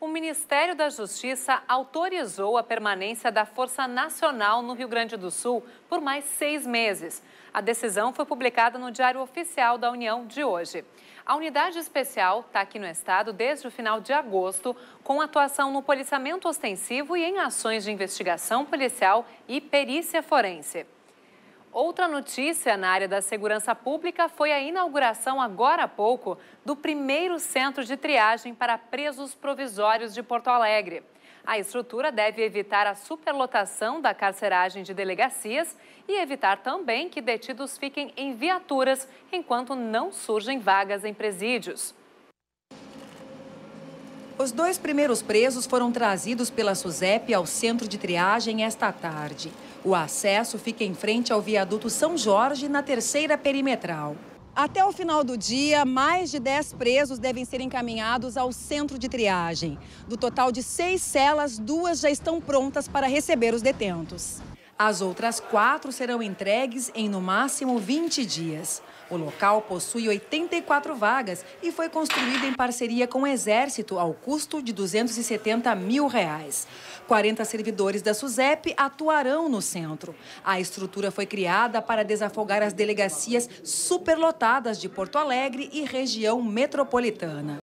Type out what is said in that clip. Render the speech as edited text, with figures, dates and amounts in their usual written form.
O Ministério da Justiça autorizou a permanência da Força Nacional no Rio Grande do Sul por mais 6 meses. A decisão foi publicada no Diário Oficial da União de hoje. A unidade especial está aqui no estado desde o final de agosto, com atuação no policiamento ostensivo e em ações de investigação policial e perícia forense. Outra notícia na área da segurança pública foi a inauguração agora há pouco do primeiro centro de triagem para presos provisórios de Porto Alegre. A estrutura deve evitar a superlotação da carceragem de delegacias e evitar também que detidos fiquem em viaturas enquanto não surgem vagas em presídios. Os 2 primeiros presos foram trazidos pela SUSEP ao centro de triagem esta tarde. O acesso fica em frente ao viaduto São Jorge, na 3ª perimetral. Até o final do dia, mais de 10 presos devem ser encaminhados ao centro de triagem. Do total de 6 celas, 2 já estão prontas para receber os detentos. As outras 4 serão entregues em, no máximo, 20 dias. O local possui 84 vagas e foi construído em parceria com o Exército ao custo de R$ 270 mil. 40 servidores da SUSEP atuarão no centro. A estrutura foi criada para desafogar as delegacias superlotadas de Porto Alegre e região metropolitana.